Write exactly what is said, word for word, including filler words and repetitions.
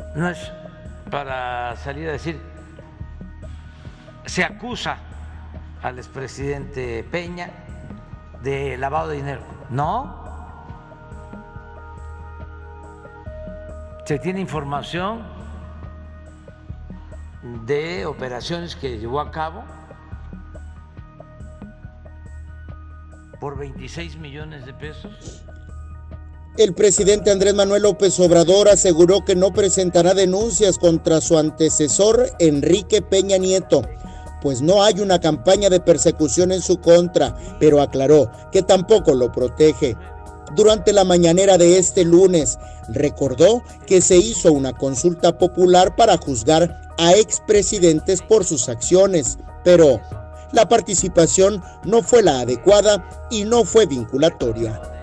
no es para salir a decir, se acusa al expresidente Peña de lavado de dinero. No. Se tiene información de operaciones que llevó a cabo por veintiséis millones de pesos. El presidente Andrés Manuel López Obrador aseguró que no presentará denuncias contra su antecesor Enrique Peña Nieto, pues no hay una campaña de persecución en su contra, pero aclaró que tampoco lo protege. Durante la mañanera de este lunes, recordó que se hizo una consulta popular para juzgar a expresidentes por sus acciones, pero la participación no fue la adecuada y no fue vinculatoria.